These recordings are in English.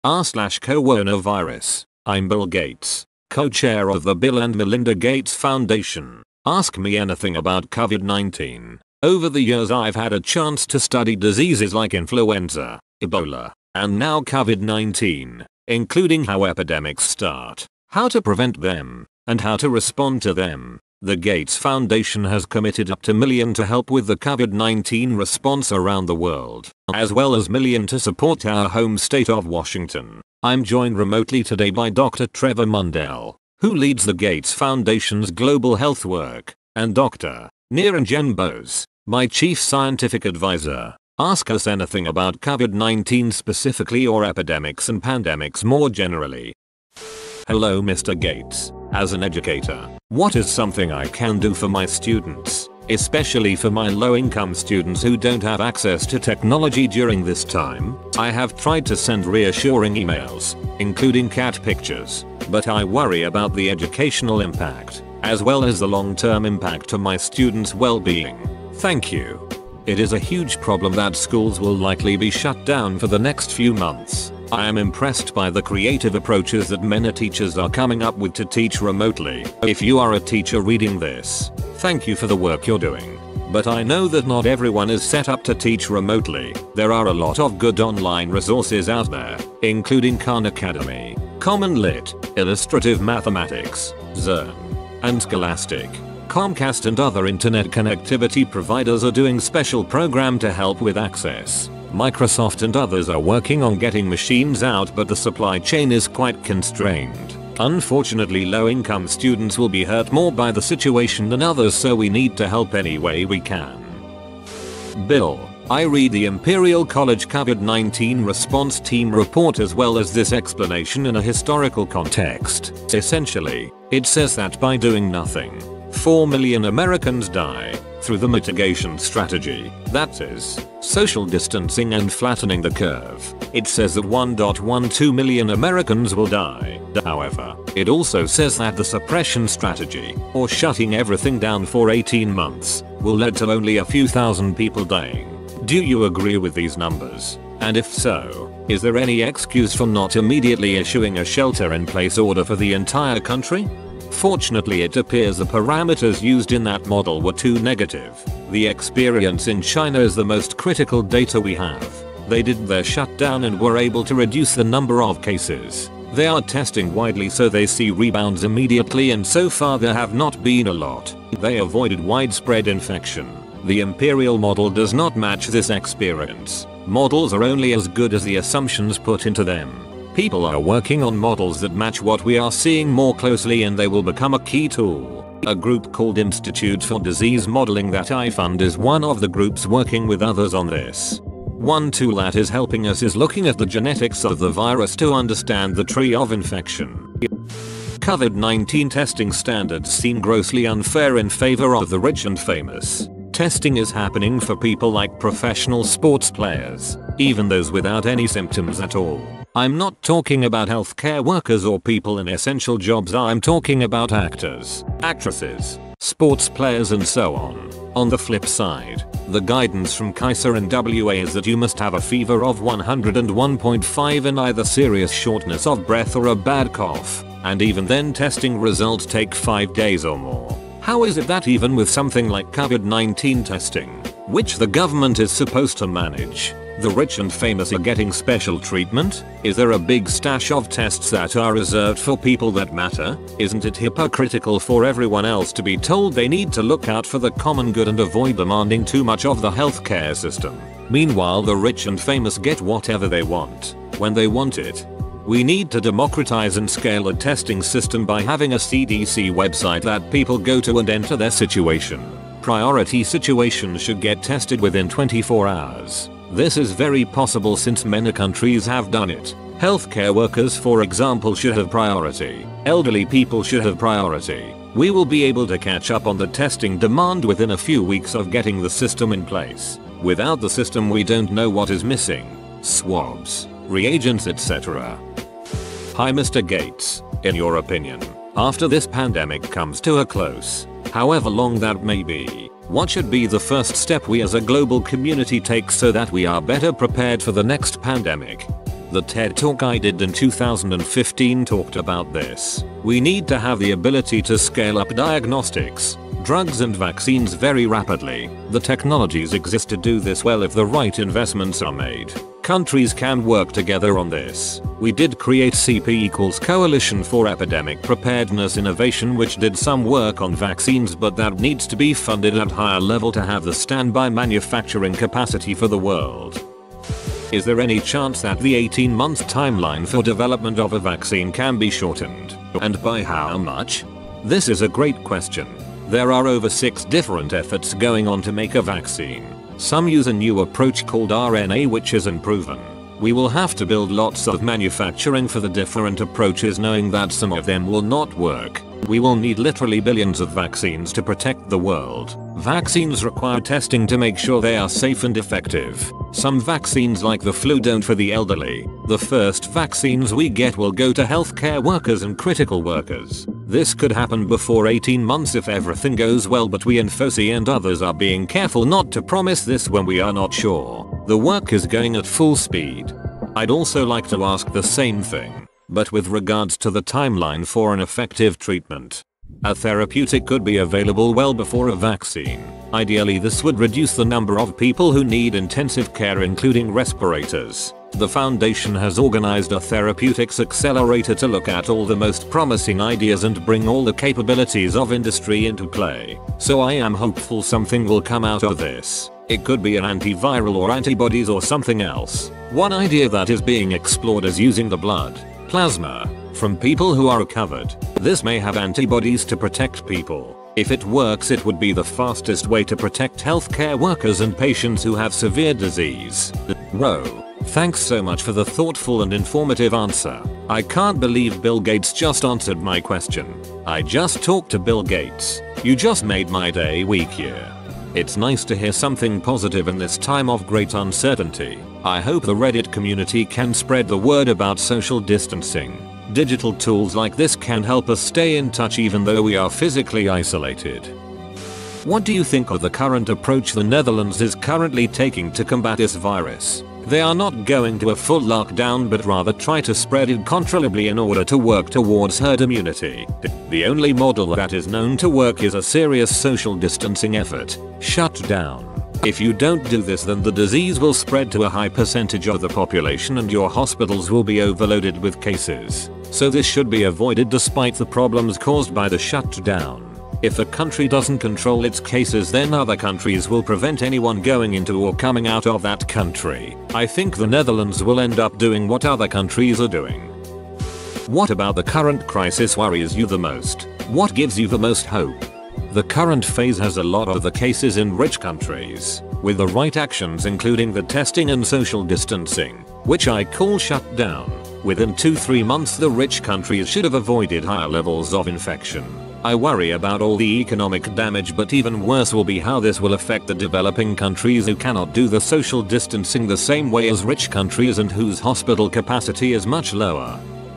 r/coronavirus. I'm Bill Gates, co-chair of the Bill and Melinda Gates Foundation. Ask me anything about COVID-19. Over the years I've had a chance to study diseases like influenza, Ebola, and now COVID-19, including how epidemics start, how to prevent them, and how to respond to them. The Gates Foundation has committed up to $1 million to help with the COVID-19 response around the world, as well as $1 million to support our home state of Washington. I'm joined remotely today by Dr. Trevor Mundell, who leads the Gates Foundation's global health work, and Dr. Niranjan Bose, my chief scientific advisor. Ask us anything about COVID-19 specifically or epidemics and pandemics more generally. Hello Mr. Gates. As an educator, what is something I can do for my students, especially for my low-income students who don't have access to technology during this time? I have tried to send reassuring emails, including cat pictures, but I worry about the educational impact, as well as the long-term impact to my students' well-being. Thank you. It is a huge problem that schools will likely be shut down for the next few months. I am impressed by the creative approaches that many teachers are coming up with to teach remotely. If you are a teacher reading this, thank you for the work you're doing. But I know that not everyone is set up to teach remotely. There are a lot of good online resources out there, including Khan Academy, Common Lit, Illustrative Mathematics, Zern, and Scholastic. Comcast and other internet connectivity providers are doing special program to help with access. Microsoft and others are working on getting machines out, but the supply chain is quite constrained. Unfortunately, low-income students will be hurt more by the situation than others, so we need to help any way we can. Bill, I read the Imperial College COVID-19 response team report as well as this explanation in a historical context. Essentially, it says that by doing nothing, 4 million Americans die through the mitigation strategy, that is, social distancing and flattening the curve. It says that 1.12 million Americans will die. However, it also says that the suppression strategy, or shutting everything down for 18 months, will lead to only a few thousand people dying. Do you agree with these numbers? And if so, is there any excuse for not immediately issuing a shelter-in-place order for the entire country? Fortunately, it appears the parameters used in that model were too negative. The experience in China is the most critical data we have. They did their shutdown and were able to reduce the number of cases. They are testing widely, so they see rebounds immediately, and so far there have not been a lot. They avoided widespread infection. The imperial model does not match this experience. Models are only as good as the assumptions put into them. People are working on models that match what we are seeing more closely, and they will become a key tool. A group called Institute for Disease Modeling that I fund is one of the groups working with others on this. One tool that is helping us is looking at the genetics of the virus to understand the tree of infection. COVID-19 testing standards seem grossly unfair in favor of the rich and famous. Testing is happening for people like professional sports players, even those without any symptoms at all. I'm not talking about healthcare workers or people in essential jobs. I'm talking about actors, actresses, sports players, and so on. On the flip side, the guidance from Kaiser and WA is that you must have a fever of 101.5 and either serious shortness of breath or a bad cough, and even then testing results take 5 days or more. How is it that even with something like COVID-19 testing, which the government is supposed to manage, the rich and famous are getting special treatment? Is there a big stash of tests that are reserved for people that matter? Isn't it hypocritical for everyone else to be told they need to look out for the common good and avoid demanding too much of the healthcare system? Meanwhile, the rich and famous get whatever they want, when they want it. We need to democratize and scale a testing system by having a CDC website that people go to and enter their situation. Priority situations should get tested within 24 hours. This is very possible since many countries have done it. Healthcare workers, for example, should have priority. Elderly people should have priority. We will be able to catch up on the testing demand within a few weeks of getting the system in place. Without the system, we don't know what is missing. Swabs, reagents, etc. Hi Mr. Gates, in your opinion, after this pandemic comes to a close, however long that may be, what should be the first step we as a global community take so that we are better prepared for the next pandemic? The TED Talk I did in 2015 talked about this. We need to have the ability to scale up diagnostics, drugs and vaccines very rapidly. The technologies exist to do this well if the right investments are made. Countries can work together on this. We did create CP= Coalition for Epidemic Preparedness Innovation, which did some work on vaccines, but that needs to be funded at higher level to have the standby manufacturing capacity for the world. Is there any chance that the 18-month timeline for development of a vaccine can be shortened? And by how much? This is a great question. There are over 6 different efforts going on to make a vaccine. Some use a new approach called RNA, which is unproven. We will have to build lots of manufacturing for the different approaches, knowing that some of them will not work. We will need literally billions of vaccines to protect the world. Vaccines require testing to make sure they are safe and effective. Some vaccines like the flu don't for the elderly. The first vaccines we get will go to healthcare workers and critical workers. This could happen before 18 months if everything goes well, but we in FOSI and others are being careful not to promise this when we are not sure. The work is going at full speed. I'd also like to ask the same thing, but with regards to the timeline for an effective treatment. A therapeutic could be available well before a vaccine. Ideally, this would reduce the number of people who need intensive care, including respirators. The foundation has organized a therapeutics accelerator to look at all the most promising ideas and bring all the capabilities of industry into play. So I am hopeful something will come out of this. It could be an antiviral or antibodies or something else. One idea that is being explored is using the blood plasma from people who are recovered. This may have antibodies to protect people. If it works, it would be the fastest way to protect healthcare workers and patients who have severe disease. Whoa. Thanks so much for the thoughtful and informative answer. I can't believe Bill Gates just answered my question. I just talked to Bill Gates. You just made my day, week, year. It's nice to hear something positive in this time of great uncertainty. I hope the Reddit community can spread the word about social distancing. Digital tools like this can help us stay in touch even though we are physically isolated. What do you think of the current approach the Netherlands is currently taking to combat this virus? They are not going to a full lockdown, but rather try to spread it controllably in order to work towards herd immunity. The only model that is known to work is a serious social distancing effort. Shut down. If you don't do this, then the disease will spread to a high percentage of the population and your hospitals will be overloaded with cases. So this should be avoided despite the problems caused by the shutdown. If a country doesn't control its cases, then other countries will prevent anyone going into or coming out of that country. I think the Netherlands will end up doing what other countries are doing. What about the current crisis worries you the most? What gives you the most hope? The current phase has a lot of the cases in rich countries. With the right actions, including the testing and social distancing, which I call shutdown, within 2-3 months the rich countries should have avoided higher levels of infection. I worry about all the economic damage, but even worse will be how this will affect the developing countries who cannot do the social distancing the same way as rich countries and whose hospital capacity is much lower.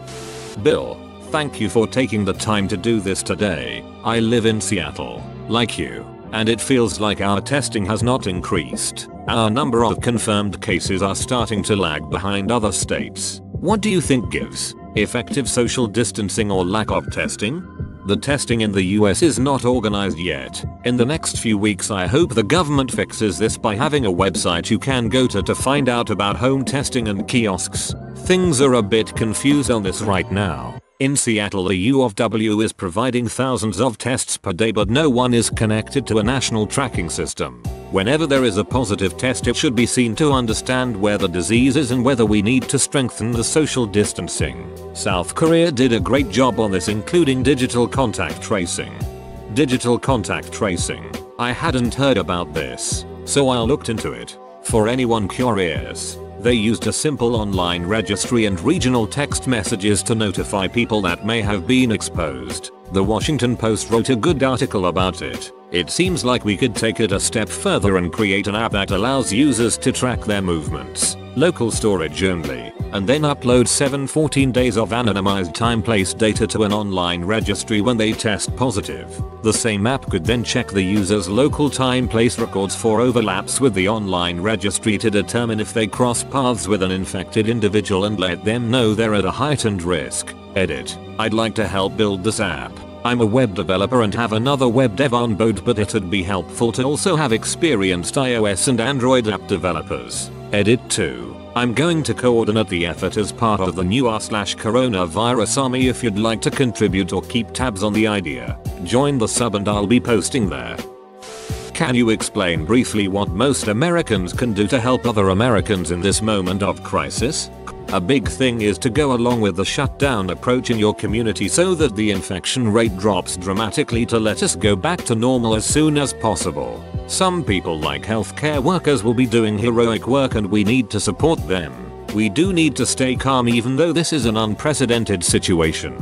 Bill, thank you for taking the time to do this today. I live in Seattle, like you, and it feels like our testing has not increased. Our number of confirmed cases are starting to lag behind other states. What do you think gives effective social distancing or lack of testing? The testing in the US is not organized yet. In the next few weeks I hope the government fixes this by having a website you can go to find out about home testing and kiosks. Things are a bit confused on this right now. In Seattle, the U of W is providing thousands of tests per day, but no one is connected to a national tracking system. Whenever there is a positive test, it should be seen to understand where the disease is and whether we need to strengthen the social distancing. South Korea did a great job on this, including digital contact tracing. Digital contact tracing. I hadn't heard about this, so I looked into it. For anyone curious, they used a simple online registry and regional text messages to notify people that may have been exposed. The Washington Post wrote a good article about it. It seems like we could take it a step further and create an app that allows users to track their movements. Local storage only. and then upload 14 days of anonymized time-place data to an online registry when they test positive. The same app could then check the user's local time-place records for overlaps with the online registry to determine if they cross paths with an infected individual and let them know they're at a heightened risk. Edit. I'd like to help build this app. I'm a web developer and have another web dev on board, but it'd be helpful to also have experienced iOS and Android app developers. Edit 2. I'm going to coordinate the effort as part of the new r/coronavirus army. If you'd like to contribute or keep tabs on the idea, join the sub and I'll be posting there. Can you explain briefly what most Americans can do to help other Americans in this moment of crisis? A big thing is to go along with the shutdown approach in your community so that the infection rate drops dramatically to let us go back to normal as soon as possible. Some people like healthcare workers will be doing heroic work and we need to support them. We do need to stay calm even though this is an unprecedented situation.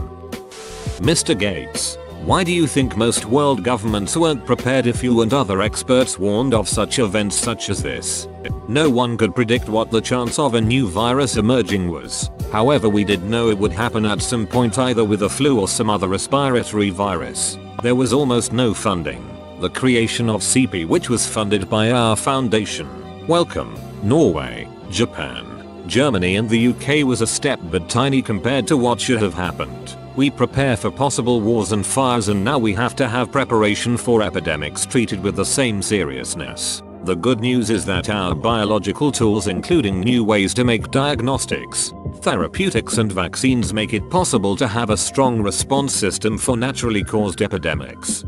Mr. Gates, why do you think most world governments weren't prepared if you and other experts warned of such events such as this? No one could predict what the chance of a new virus emerging was. However, we did know it would happen at some point, either with a flu or some other respiratory virus. There was almost no funding. The creation of CP, which was funded by our foundation, welcome, Norway, Japan, Germany and the UK, was a step but tiny compared to what should have happened. We prepare for possible wars and fires, and now we have to have preparation for epidemics treated with the same seriousness. The good news is that our biological tools, including new ways to make diagnostics, therapeutics and vaccines, make it possible to have a strong response system for naturally caused epidemics.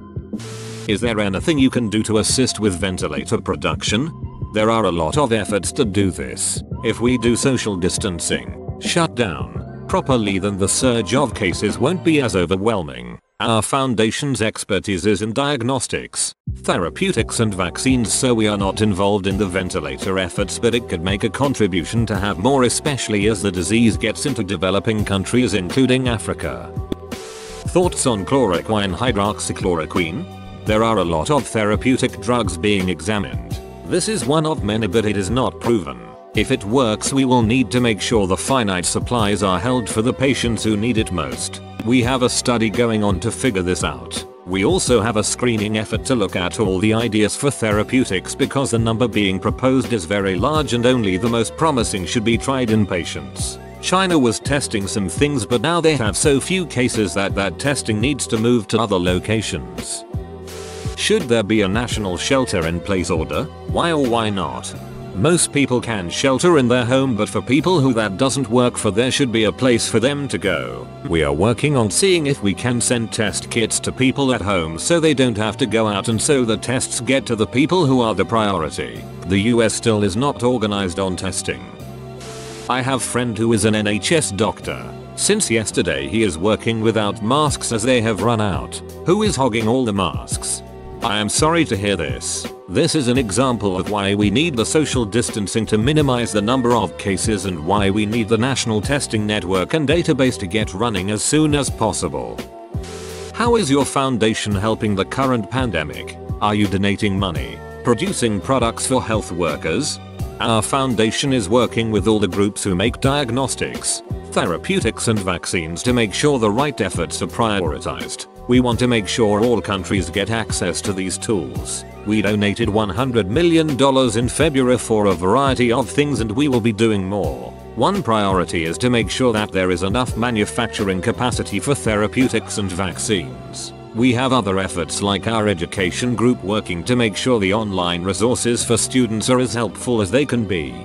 Is there anything you can do to assist with ventilator production? There are a lot of efforts to do this. If we do social distancing, shut down properly, then the surge of cases won't be as overwhelming. Our foundation's expertise is in diagnostics, therapeutics and vaccines, so we are not involved in the ventilator efforts, but it could make a contribution to have more, especially as the disease gets into developing countries including Africa. Thoughts on chloroquine hydroxychloroquine? There are a lot of therapeutic drugs being examined. This is one of many, but it is not proven. If it works, we will need to make sure the finite supplies are held for the patients who need it most. We have a study going on to figure this out. We also have a screening effort to look at all the ideas for therapeutics, because the number being proposed is very large and only the most promising should be tried in patients. China was testing some things, but now they have so few cases that testing needs to move to other locations. Should there be a national shelter in place order? Why or why not? Most people can shelter in their home, but for people who that doesn't work for, there should be a place for them to go. We are working on seeing if we can send test kits to people at home so they don't have to go out, and so the tests get to the people who are the priority. The US still is not organized on testing. I have a friend who is an NHS doctor. Since yesterday he is working without masks as they have run out. Who is hogging all the masks? I am sorry to hear this. This is an example of why we need the social distancing to minimize the number of cases, and why we need the national testing network and database to get running as soon as possible. How is your foundation helping the current pandemic? Are you donating money? Producing products for health workers? Our foundation is working with all the groups who make diagnostics, therapeutics and vaccines to make sure the right efforts are prioritized. We want to make sure all countries get access to these tools. We donated $100 million in February for a variety of things, and we will be doing more. One priority is to make sure that there is enough manufacturing capacity for therapeutics and vaccines. We have other efforts like our education group working to make sure the online resources for students are as helpful as they can be.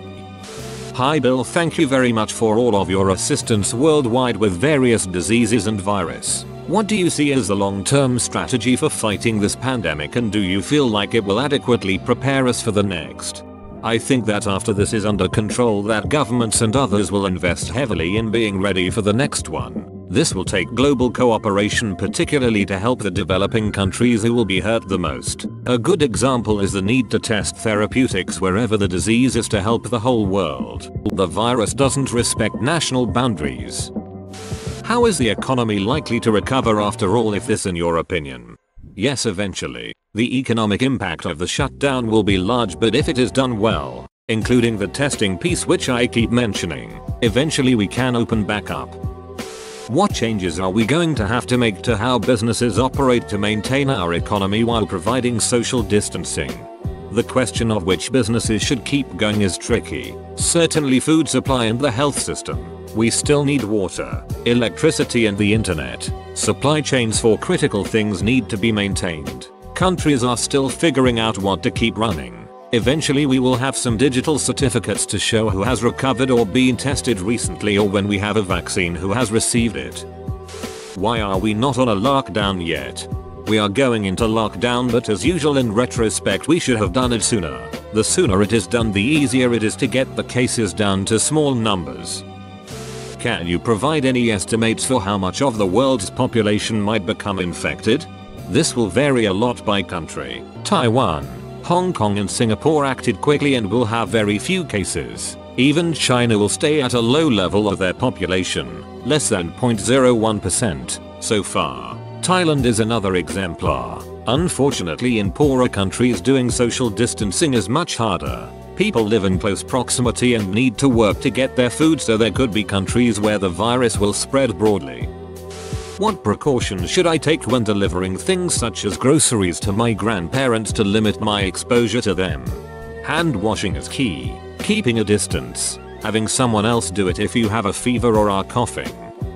Hi Bill, thank you very much for all of your assistance worldwide with various diseases and virus. What do you see as the long-term strategy for fighting this pandemic, and do you feel like it will adequately prepare us for the next? I think that after this is under control, that governments and others will invest heavily in being ready for the next one. This will take global cooperation, particularly to help the developing countries who will be hurt the most. A good example is the need to test therapeutics wherever the disease is to help the whole world. The virus doesn't respect national boundaries. How is the economy likely to recover after all of this, in your opinion? Yes, eventually. The economic impact of the shutdown will be large, but if it is done well, including the testing piece which I keep mentioning. Eventually we can open back up. What changes are we going to have to make to how businesses operate to maintain our economy while providing social distancing? The question of which businesses should keep going is tricky. Certainly food supply and the health system. We still need water, electricity and the internet. Supply chains for critical things need to be maintained. Countries are still figuring out what to keep running. Eventually we will have some digital certificates to show who has recovered or been tested recently, or when we have a vaccine who has received it. Why are we not on a lockdown yet? We are going into lockdown, but as usual in retrospect we should have done it sooner. The sooner it is done, the easier it is to get the cases down to small numbers. Can you provide any estimates for how much of the world's population might become infected? This will vary a lot by country. Taiwan, Hong Kong and Singapore acted quickly and will have very few cases. Even China will stay at a low level of their population, less than 0.01% so far. Thailand is another exemplar. Unfortunately, in poorer countries doing social distancing is much harder. People live in close proximity and need to work to get their food, so there could be countries where the virus will spread broadly. What precautions should I take when delivering things such as groceries to my grandparents to limit my exposure to them? Hand washing is key. Keeping a distance. Having someone else do it if you have a fever or are coughing.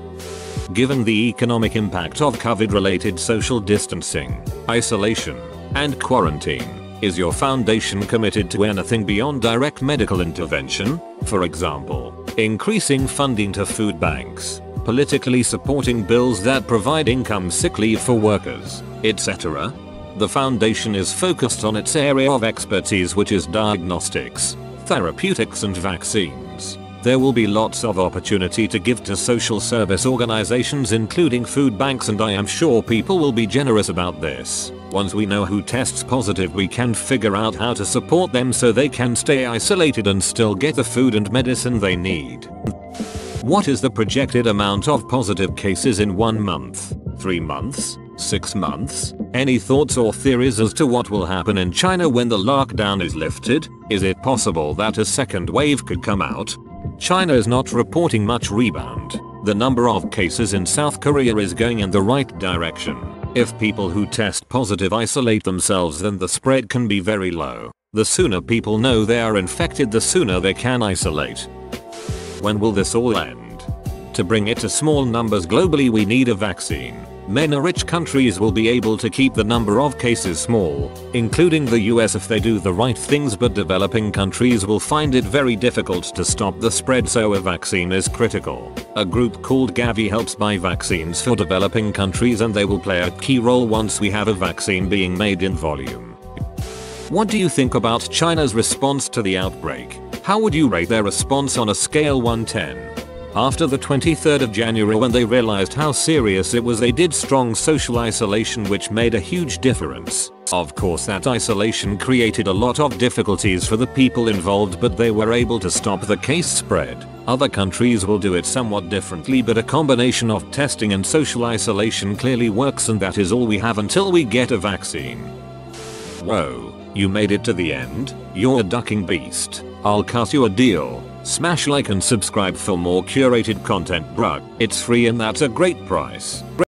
Given the economic impact of COVID-related social distancing, isolation, and quarantine, is your foundation committed to anything beyond direct medical intervention? For example, increasing funding to food banks, politically supporting bills that provide income sick leave for workers, etc. The foundation is focused on its area of expertise, which is diagnostics, therapeutics and vaccines. There will be lots of opportunity to give to social service organizations including food banks, and I am sure people will be generous about this. Once we know who tests positive, we can figure out how to support them so they can stay isolated and still get the food and medicine they need. What is the projected amount of positive cases in 1 month, 3 months, 6 months? Any thoughts or theories as to what will happen in China when the lockdown is lifted? Is it possible that a second wave could come out? China is not reporting much rebound. The number of cases in South Korea is going in the right direction. If people who test positive isolate themselves, then the spread can be very low. The sooner people know they are infected, the sooner they can isolate. When will this all end? To bring it to small numbers globally, we need a vaccine. Many rich countries will be able to keep the number of cases small, including the US if they do the right things, but developing countries will find it very difficult to stop the spread, so a vaccine is critical. A group called Gavi helps buy vaccines for developing countries, and they will play a key role once we have a vaccine being made in volume. What do you think about China's response to the outbreak? How would you rate their response on a scale 1-10? After the 23rd of January, when they realized how serious it was, they did strong social isolation, which made a huge difference. Of course, that isolation created a lot of difficulties for the people involved, but they were able to stop the case spread. Other countries will do it somewhat differently, but a combination of testing and social isolation clearly works, and that is all we have until we get a vaccine. Whoa, you made it to the end? You're a ducking beast. I'll cut you a deal. Smash like and subscribe for more curated content, bruh. It's free and that's a great price.